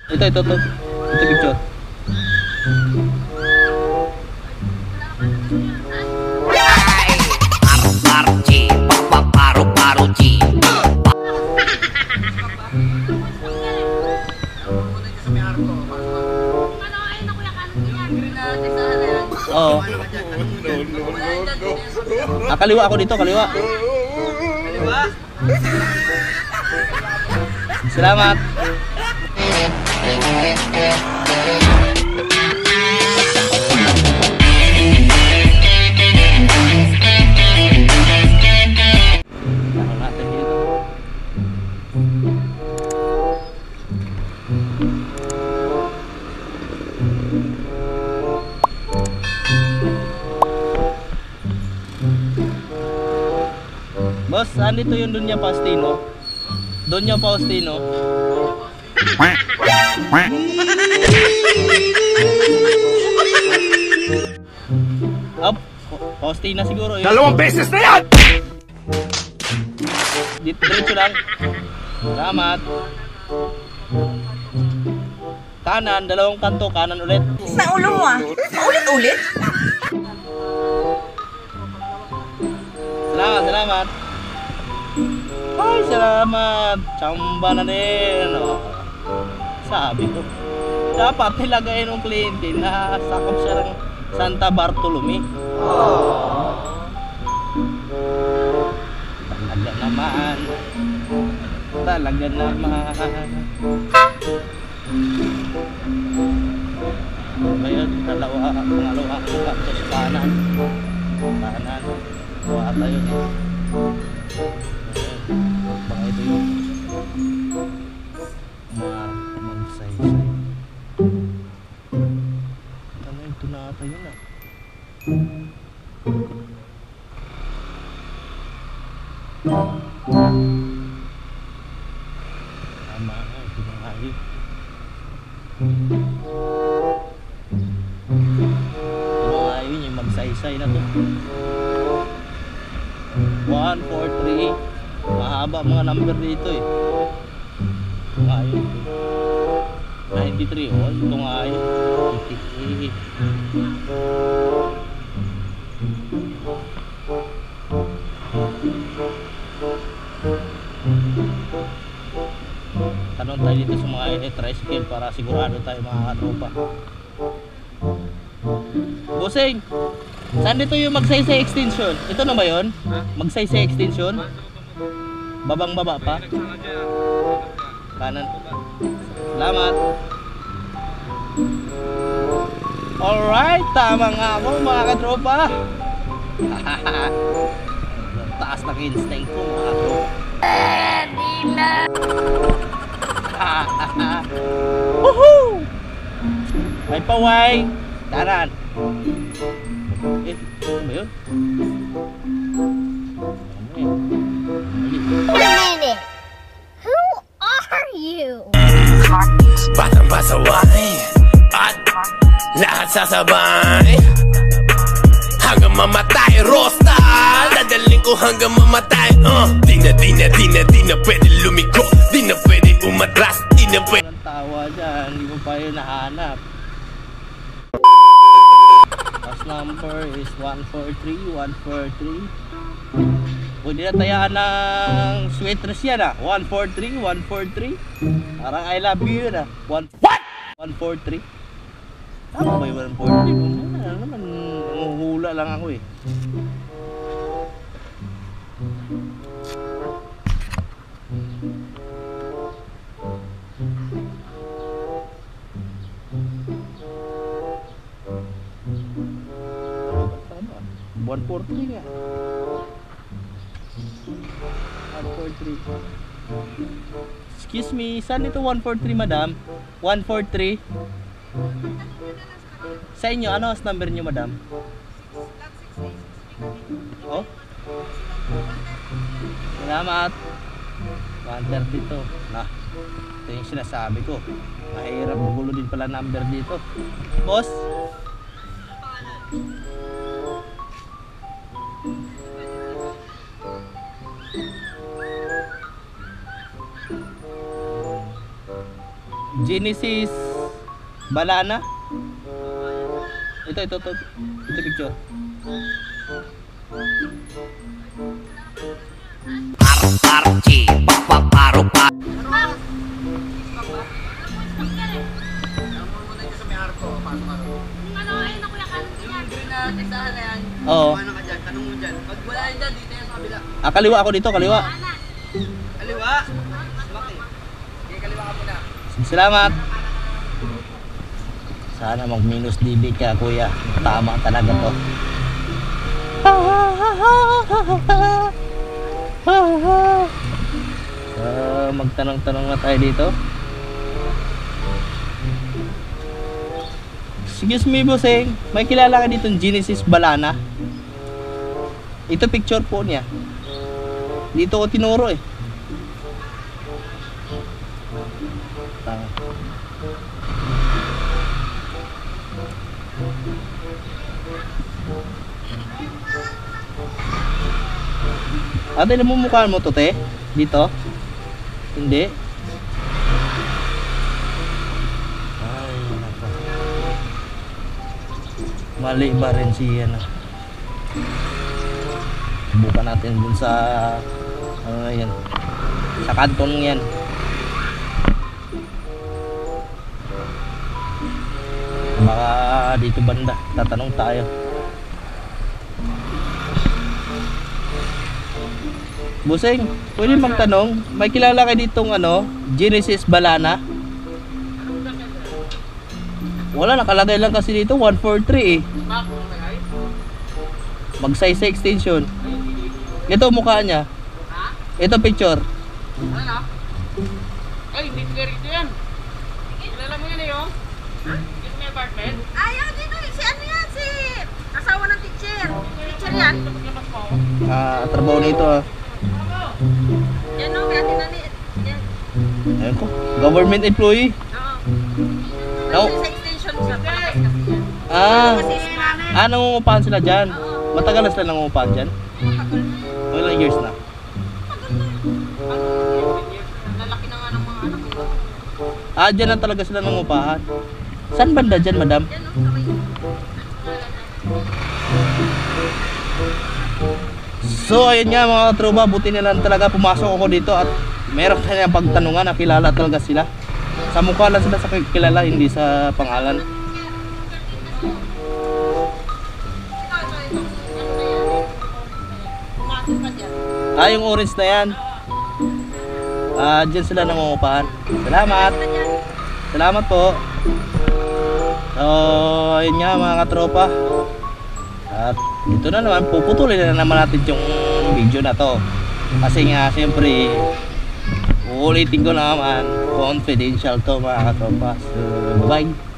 Ito picture. Oh. Kaliwa ako dito, kaliwa. Salamat. Boss, andito yung Doña Faustino. Doña Faustino. Up, Faustina siguro yun. Dalawang beses na yan! Dito, diretso lang. Salamat. Kanan, dalawang kanto, kanan ulit. Sa ulo mo ah. Paulit-ulit? Salamat. Ay, salamat. Tsamba na din. Oh. Sabi ko, dapat nilagay ng kliyente na sakop siya ng Santa Bartolome. Talaga naman. Ngayon, pangalawa ang kanto sa kanan. Kuha tayo. Baka ito yung magsaysay. Ano ito na ata yun ah. Tama nga, ito na nga yun. Ito na nga yun, yung magsaysay na to. 143. Mahaba mga number dito eh. Ayun. 93. Oh, ito nga ayun. 88. Tanong tayo dito sa mga tricycle para sigurado tayo mga katropa. Bossing, saan dito yung magsaysay extension? Ito na ba yun? Magsaysay extension? Babang baba pa? Kanan. Salamat. Alright, tama nga ako mga katropa. Taas ng instinct ko mga katropa. Woohoo! May paway. Kanan. Ano ba yun? Wait a minute. Who are you? Batang pasaway at lahat sasabay hanggang mamatay. Rosta dadaling ko hanggang mamatay. Di na pwede lumiko, di na pwede umatras, di na pwede. Ang tawa dyan, hindi mo pa yun nahanap. Last number is 143. Pwede na tayaan ng sweaters yan ah. 143. Parang I love you yun ah. What? 143. Tama ba yung 143? Ano naman, hula lang ako eh. Tama. 143 nga. 143. Excuse me, saan ito 143 madam? 143? Sa inyo, ano ang number nyo madam? Oh? Salamat. 132. Nah, ito yung sinasabi ko. Mahirap magulo din pala number dito. Boss? Genesis Banana. Ito picture. Oo. Ah, kaliwa ako dito, kaliwa. Kaliwa. Okay, kaliwa ka muna. Salamat. Sana mag-minus dB ka, kuya. Tama talaga to. Magtanong-tanong na tayo dito. Excuse me, bossing. May kilala ka dito Genesis Banana? Ito picture po niya. Dito ko tinuro eh. Tama. Ate, namumukhaan mo to, te? Dito? Hindi? Ay, nako. Mali ba rin siya na? Bukan natin dun sa ano yan, sa kanton yan. Baka dito banda, tatanong tayo. Busing, pwede magtanong, may kilala kayo ditong ano, Genesis Banana? Wala, nakalagay lang kasi dito 143 eh. Mag-size extension. Ito mukha niya. Ito picture. Ano? Ay, hindi ka rito yan. Kilala mo yan eh, oh. Dito may apartment. Ayaw dito. Si ano yan? Si asawa ng teacher. Teacher yan. Trabaho nito ah. Yan o, kaya tinani. Yan. Ayan ko, government employee. Oo. No. Sa extension siya. Palakas kasi yan. Kasi smart. Nangungupahan sila dyan. Matagal na sila nangungupahan dyan. Ilang years na? Lalaki na nga ng mga anak ko. Dyan na talaga sila nangungupahan. Saan banda dyan, madam? Yan o, kaway. So ayun nga mga katropa, buti na lang talaga pumasok ako dito at meron kanya pagtanungan, nakilala talaga sila. Sa mukha lang sila sa kilala, hindi sa pangalan. Yung orange na yan. Dyan sila nangungupahan. Salamat. Salamat po. So ayun nga mga katropa. At ito na naman, puputulin na naman natin yung video na to. Kasi nga siyempre uulitin ko naman, confidential to mga katropa. So bye bye.